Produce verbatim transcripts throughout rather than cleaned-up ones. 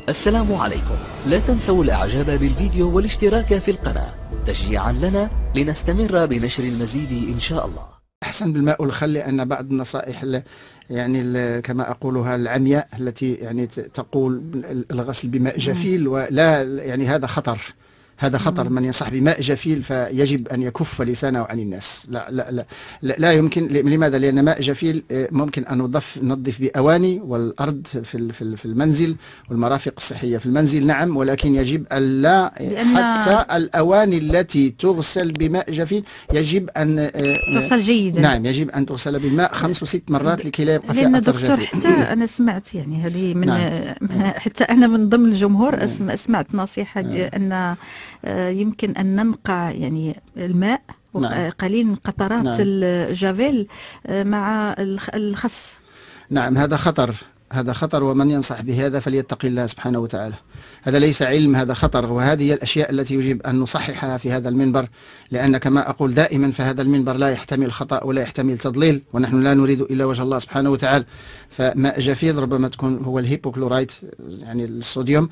السلام عليكم. لا تنسوا الاعجاب بالفيديو والاشتراك في القناة تشجيعا لنا لنستمر بنشر المزيد ان شاء الله. احسن بالماء والخل، لان بعض النصائح يعني كما اقولها العمياء التي يعني تقول الغسل بماء جفيل، ولا يعني هذا خطر، هذا خطر. من ينصح بماء جفيل فيجب أن يكف لسانه عن الناس. لا لا لا لا, لا يمكن. لماذا؟ لأن ماء جفيل ممكن أن نضف ننظف بأواني والأرض في في المنزل والمرافق الصحية في المنزل، نعم، ولكن يجب ألا حتى الأواني التي تغسل بماء جفيل يجب أن تغسل جيدا. نعم، يجب أن تغسل بالماء خمس وست مرات لكي لا يبقى فيها لأن أثر دكتور جفيل. حتى أنا سمعت يعني هذه من نعم. حتى أنا من ضمن الجمهور نعم. سمعت نصيحة نعم. أن يمكن أن ننقع يعني الماء نعم. قليل من قطرات نعم. الجافيل مع الخس. نعم، هذا خطر، هذا خطر، ومن ينصح بهذا فليتقي الله سبحانه وتعالى. هذا ليس علم، هذا خطر، وهذه الأشياء التي يجب أن نصححها في هذا المنبر، لأن كما أقول دائما فهذا المنبر لا يحتمل خطأ ولا يحتمل تضليل، ونحن لا نريد إلا وجه الله سبحانه وتعالى. فماء جفيل ربما تكون هو الهيبوكلورايت يعني الصوديوم،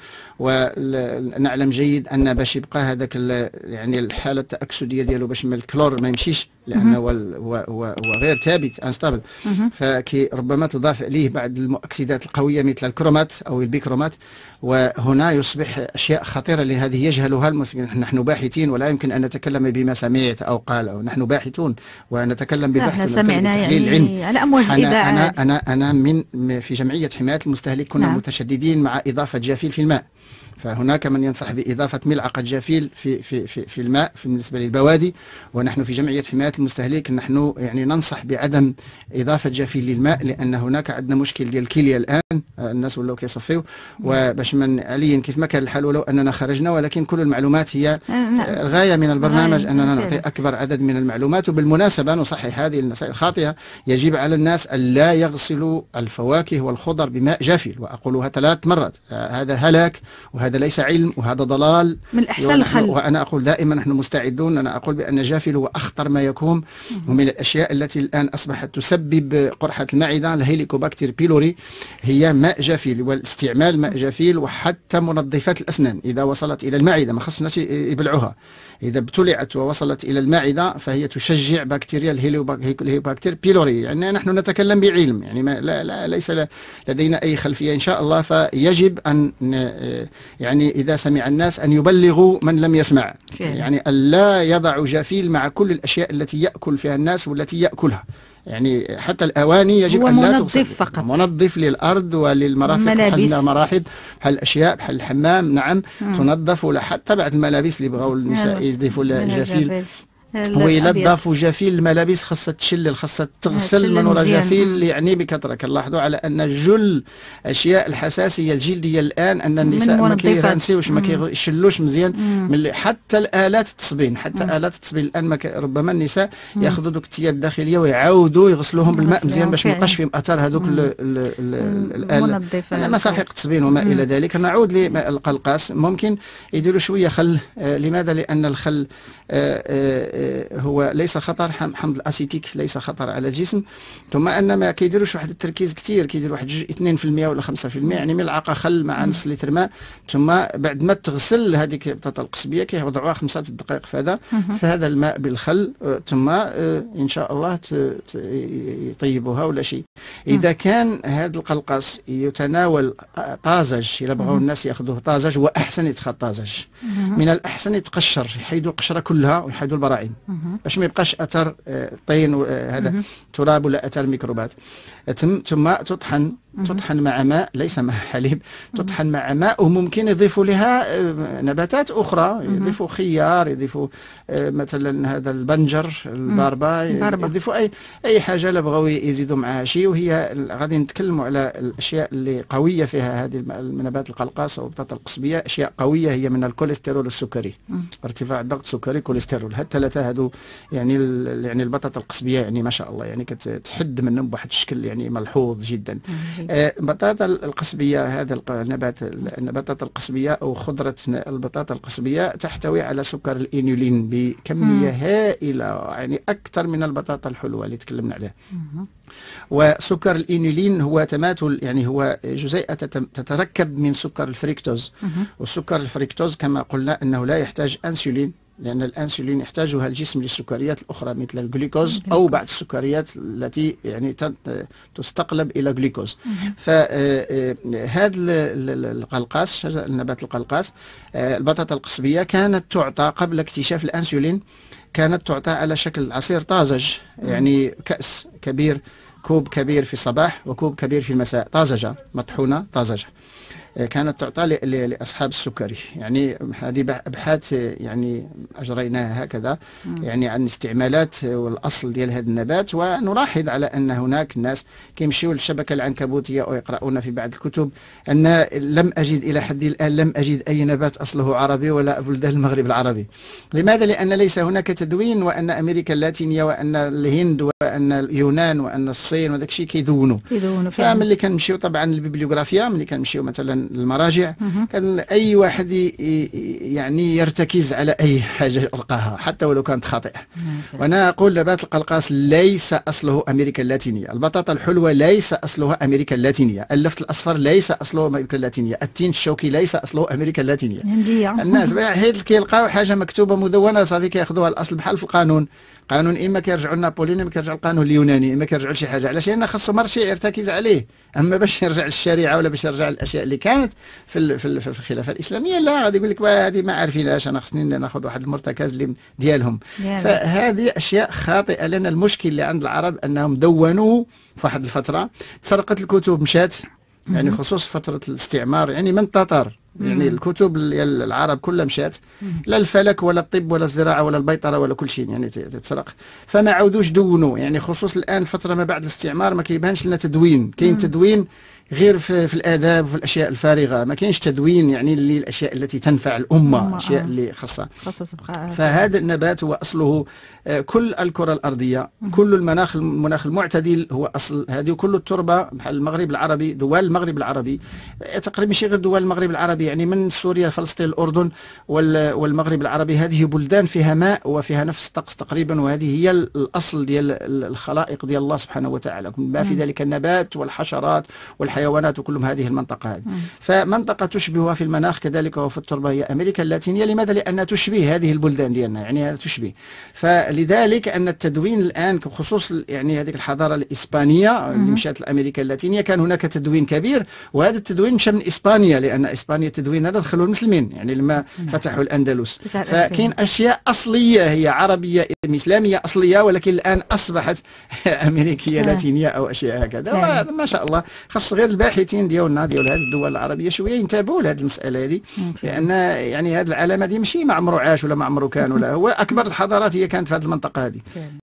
ونعلم جيد أن باش يبقى هذاك يعني الحالة التأكسدية ديالو باش الكلور ما يمشيش، لأنه هو غير ثابت انستابل، فكي ربما تضاف عليه بعض المؤكسدات القوية مثل الكرومات أو البيكرومات، وهنا يصبح أشياء خطيرة لهذه يجهلها المسلمين. نحن باحثين ولا يمكن أن نتكلم بما سمعت أو قال، أو نحن باحثون ونتكلم ببحث سمعنا يعني العلم على أمواج الإذاعة. أنا, أنا, أنا من في جمعية حماية المستهلك كنا نعم. متشددين مع إضافة جافيل في الماء، فهناك من ينصح بإضافة ملعقة جافيل في في في في الماء في بالنسبة للبوادي، ونحن في جمعية حماية المستهلك نحن يعني ننصح بعدم إضافة جافيل للماء، لأن هناك عندنا مشكل ديال الكلية الآن، الناس ولاو كيصفيو، وباش من عليا كيف ما كان الحال ولو أننا خرجنا، ولكن كل المعلومات هي الغاية من البرنامج أننا نعطي أكبر عدد من المعلومات. وبالمناسبة نصحح هذه النصائح الخاطئة، يجب على الناس أن لا يغسلوا الفواكه والخضر بماء جافل، وأقولها ثلاث مرات، هذا هلاك وهذا ليس علم وهذا ضلال. من الأحسن الخل. وأنا أقول دائما نحن مستعدون، أنا أقول بأن جافل هو أخطر ما يكون، ومن الأشياء التي الآن أصبحت تسبب قرحة المعدة الهيليكوباكتير بيلوري هي ماء جافيل، والاستعمال ماء جافيل، وحتى منظفات الأسنان إذا وصلت إلى المعدة ما خص الناس يبلعوها، إذا ابتلعت ووصلت إلى المعدة فهي تشجع بكتيريا الهيليكوباكتير بيلوري. يعني نحن نتكلم بعلم، يعني ما لا لا ليس لدينا أي خلفية إن شاء الله. فيجب أن يعني إذا سمع الناس أن يبلغوا من لم يسمع، يعني أن لا يضع جافيل مع كل الأشياء التي يأكل فيها الناس والتي يأكلها، يعني حتى الأواني يجب أن لا تغسل، فقط منظف للأرض وللمرافق، بحال المراحض، بحال الأشياء، بحال الحمام، نعم مم. تنظف، ولا حتى بعض الملابس اللي بغاو النساء يضيفوا الجافيل، وإلا ضافوا جافيل الملابس خاصها تشلل، خاصها تغسل من وراء جافيل يعني بكثرة. كنلاحظوا على أن جل أشياء الحساسية الجلدية الآن أن النساء ما كيغنسيوش ما كيشلوش مزيان، من حتى الآلات التصبين، حتى مم. آلات التصبين الآن ما ربما النساء ياخذوا دوك الثياب الداخلية ويعاودوا يغسلوهم بالماء مزيان باش ما يبقاش فيهم أثر هذوك الآلات مساحيق التصبين وما إلى ذلك. نعود لماء القلقاس، ممكن يديروا شوية خل. آه لماذا؟ لأن الخل آه آه هو ليس خطر، حمض الاسيتيك ليس خطر على الجسم، ثم ان ما كيديروش واحد التركيز كثير، كيديروا واحد اثنين بالمئة ولا خمسة بالمئة، يعني ملعقه خل مع نص لتر ماء، ثم بعد ما تغسل هذيك البطاطا القصبيه كيوضعوها خمسة دقائق في هذا في هذا الماء بالخل، ثم ان شاء الله يطيبوها ولا شيء. اذا كان هذا القلقاس يتناول طازج، الا بغاو الناس ياخذوه طازج، واحسن يتخذ طازج، من الاحسن يتقشر، يحيدوا القشره كلها ويحيدوا البراعم باش ما يبقاش اثر طين هذا تراب ولا اثر ميكروبات. ثم تطحن تطحن مع ماء، ليس مع حليب، تطحن مع ماء، وممكن يضيفوا لها نباتات اخرى، يضيفوا خيار، يضيفوا مثلا هذا البنجر الباربا، يضيفوا اي اي حاجه لا بغاو يزيدوا معها شيء. وهي غادي نتكلموا على الاشياء اللي قويه فيها هذه النبات القلقاس او البطاطا القصبيه، اشياء قويه هي من الكوليسترول السكري، ارتفاع الضغط السكري، كوليسترول، هاد الثلاثه هادو يعني يعني البطاطا القصبيه يعني ما شاء الله يعني كتحد منهم بواحد الشكل يعني ملحوظ جدا. البطاطا القصبية، هذا النبات البطاطا القصبية أو خضرة البطاطا القصبية تحتوي على سكر الإنولين بكمية هائلة، يعني أكثر من البطاطا الحلوة اللي تكلمنا عليها. وسكر الإنولين هو تماثل، يعني هو جزيئة تتركب من سكر الفريكتوز، والسكر الفريكتوز كما قلنا أنه لا يحتاج أنسولين، لأن الأنسولين يحتاجها الجسم للسكريات الأخرى مثل الجلوكوز أو بعض السكريات التي يعني تستقلب إلى جلوكوز. فهذا القلقاس، النبات القلقاس، البطاطا القصبية، كانت تعطى قبل اكتشاف الأنسولين، كانت تعطى على شكل عصير طازج، يعني كأس كبير، كوب كبير في الصباح وكوب كبير في المساء، طازجة مطحونة طازجة، كانت تعطى لأصحاب السكري. يعني هذه أبحاث يعني أجريناها هكذا يعني عن استعمالات والأصل ديال هذا النبات. ونلاحظ على أن هناك ناس كيمشيوا للشبكة العنكبوتية ويقرؤون في بعض الكتب أن لم أجد إلى حد الآن لم أجد أي نبات أصله عربي ولا بلدان المغرب العربي. لماذا؟ لأن ليس هناك تدوين، وأن أمريكا اللاتينية وأن الهند وأن اليونان وأن الصين وذاك الشيء كيدونوا. فملي كنمشيو طبعا للبيبليوغرافيا، ملي كنمشيو مثلا المراجع، كان أي واحد يعني يرتكز على أي حاجة يلقاها حتى ولو كانت خاطئة. وأنا أقول نبات القلقاس ليس أصله أمريكا اللاتينية، البطاطا الحلوة ليس أصلها أمريكا اللاتينية، اللفت الأصفر ليس أصله أمريكا اللاتينية، التين الشوكي ليس أصله أمريكا اللاتينية. الناس حيت كيلقاو حاجة مكتوبة مدونة صافي كياخذوها الأصل، بحال في القانون. قانون اما كيرجعوا لنابليون، اما كيرجعوا للقانون اليوناني، اما كيرجعوا لشي حاجه. علاش؟ لان خاصو مرشي يرتكز عليه. اما باش يرجع للشريعه ولا باش يرجع للاشياء اللي كانت في في, في الخلافه الاسلاميه، لا، غادي يقول لك هذه ما عارفينهاش، انا خصني ناخذ واحد المرتكز اللي ديالهم. فهذه اشياء خاطئه، لان المشكل اللي عند العرب انهم دونوا في واحد الفتره، تسرقت الكتب مشات، يعني خصوص فتره الاستعمار، يعني من التتار، يعني الكتب العرب كلها مشات، لا الفلك ولا الطب ولا الزراعه ولا البيطره ولا كل شيء يعني تتسرق. فما عودوش دونوا، يعني خصوص الان فتره ما بعد الاستعمار ما كيبانش لنا تدوين. كاين تدوين غير في, في الآداب وفي الأشياء الفارغة، ما كاينش تدوين يعني للأشياء التي تنفع الأمة، الأشياء آه. اللي خاصة. فهذا النبات هو أصله آه كل الكرة الأرضية، كل المناخ المناخ المعتدل هو أصل هذه، وكل التربة بحال المغرب العربي، دول المغرب العربي آه تقريبا ماشي غير دول المغرب العربي، يعني من سوريا فلسطين الأردن والمغرب العربي، هذه بلدان فيها ماء وفيها نفس الطقس تقريبا، وهذه هي الأصل ديال الخلائق ديال الله سبحانه وتعالى، ما في ذلك النبات والحشرات والحيوانات وكلهم هذه المنطقة هذه. فمنطقة تشبهها في المناخ كذلك وفي التربة هي أمريكا اللاتينية. لماذا؟ لأنها تشبه هذه البلدان ديالنا، يعني تشبه. فلذلك أن التدوين الآن خصوص يعني هذه الحضارة الإسبانية اللي مشات لأمريكا اللاتينية، كان هناك تدوين كبير، وهذا التدوين مشى من إسبانيا، لأن إسبانيا التدوين هذا دخلوا المسلمين يعني لما فتحوا الأندلس. فكاين أشياء أصلية هي عربية إسلامية أصلية، ولكن الآن أصبحت أمريكية لاتينية أو أشياء هكذا. ما شاء الله، خاص غير الباحثين ديالنا ديال هذه الدول العربية شويه ينتبهوا لهذه المسألة هذه، لأن يعني هذه العلامة دي ماشي ما عمرو عاش ولا ما عمرو كان، ولا هو أكبر الحضارات هي كانت في هذه المنطقة هذه.